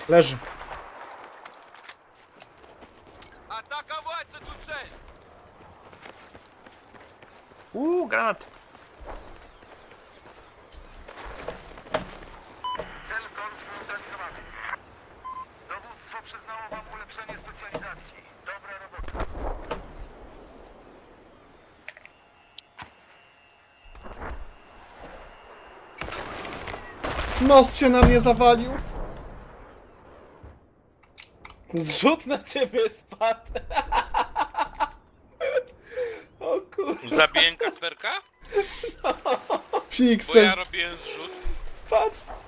Leży. Atakować co tu cel! Granat. Cel kontrneutralizowany. Dowództwo przyznało wam ulepszenie specjalizacji. Dobra robota. Most się na mnie zawalił. Zrzut na ciebie spadł. O kurwa. Zabiję Kasperka? Bo Piksel. ja robiłem zrzut. Patrz.